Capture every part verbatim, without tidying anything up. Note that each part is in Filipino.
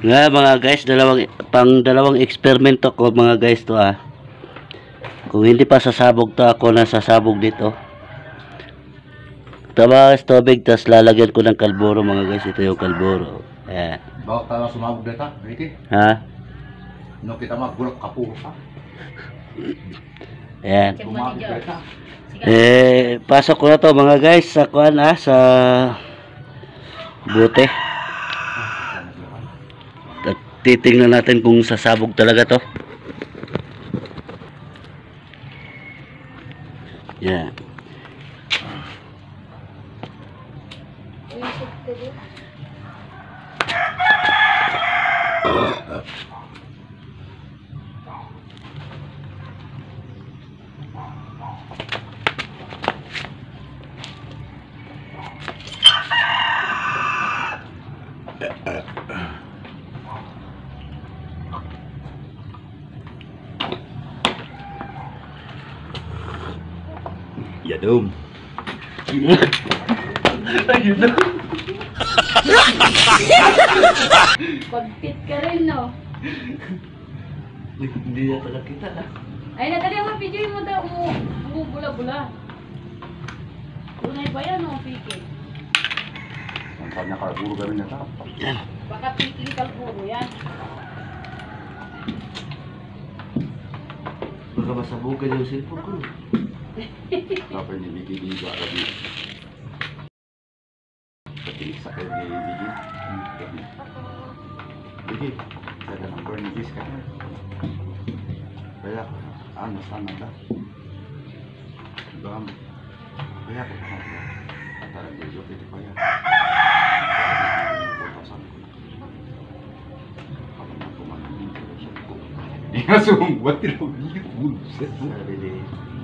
Nga mga guys, dalawang pang dalawang eksperimento ko mga guys to ah. Kung hindi pa sasabog to, ako na sasabog dito. Tabakas tubig, tas lalagyan ko ng kalburo mga guys. Ito yung kalburo. Ayan. Bakit tayo sumabog dito, Ricky? Ha? No kita magulak ka po ha? Ayan. Sumabog dito. Eh, pasok ko na to mga guys sa kuan ah, sa bote. At titingnan natin kung sasabog talaga to. Yan. Yadum. Ayun na. Pagtit ka rin, no? Hindi na pala kita na. Ay, nadali mo, video mo daw, umubula-bula. Tunay ba yan, no, Piki? Ang kanya karburo gawin na ta. Baka Piki kalpuro yan. Baka masabugan yung cellphone ko. Dapat ni Biggie di ba lagi. Pati sa kay ni Biggie. Biggie, ada number ni Biggie kan. Kaya ano sana dah. Bang. Kaya ko na. Antara dia juga di kaya. Dia langsung buat tidak dia buset. Dari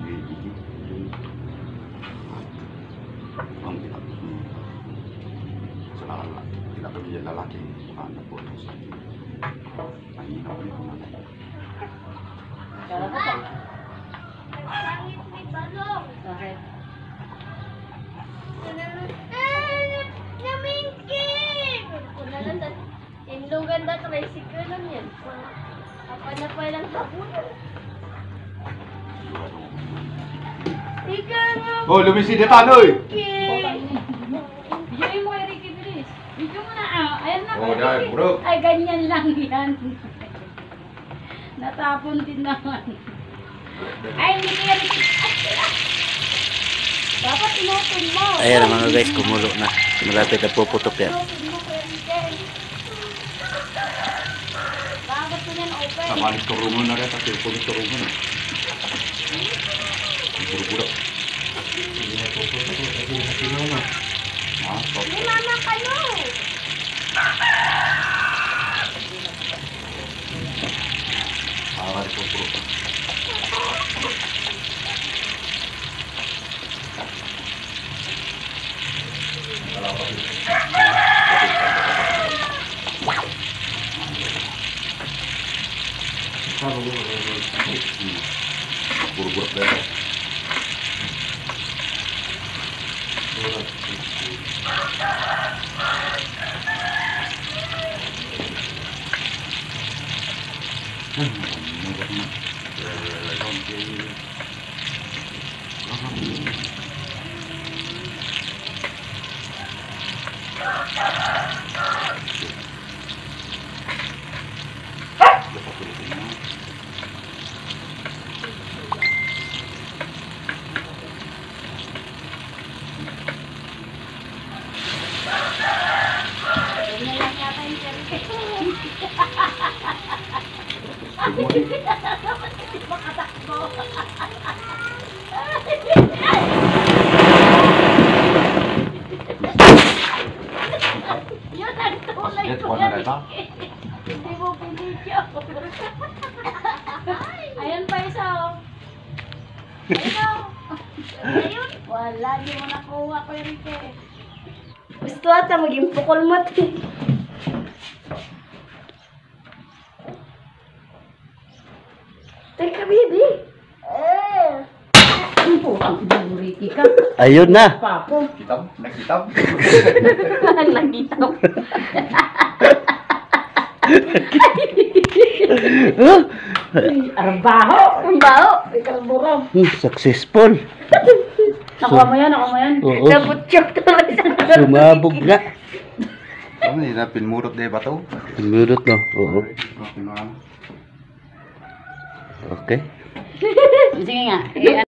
lalaki anak po ito sa akin. Ang hinaw niya kung ano. Bakit? Namingkin! Inlugan na tricycle lang yan. Apa na pa lang tapunan. Ika nga! Oh, lumisi dito ano eh! Video mo kay Ricky Bilis. Video mo na, ah. Ayan na. Oh, kay dahil, Ricky. bro. Ay, ganyan lang yan. Natapon din naman. Ay, hindi kaya Ricky. Dapat tinutun mo. Ayan mga guys, kumulo na. Malapit na puputok yan. Tinutun mo kay Ricky. Bakit mo yan open? Nabalik turungan na rin kasi kulit turungan na. Buru-buru. Hindi na puputok. Hindi na sinaw na. Ah, stop. Ni mama kayo! Ah, buru-buru. Buru-buru deh. Ganyan lang yata yung Ricky. Makatakbo. Yun ang tunay Yes, ko wala na yan. ito. Hindi mo pinidyo. Ayan pa isa oh. Ayun oh. Ayun. Wala, di mo nakuha ko yung Ricky. Gusto ata maging pukol mo ito. Teka, baby. Eh. Ang purang Ricky ka. Ayun na. Papo. Kitab, nagkitab. Nakitaw. Oh, Arbaho! Ang baho! Ikaw buram. hmm, successful. Nakuha mo yan, nakuha mo yan. Oo. Nabutyok tuloy sa Sumabog na. Ano yun na, pinmurot na ba ito? Minute no. Oo. Okay na. Okay. Sige nga.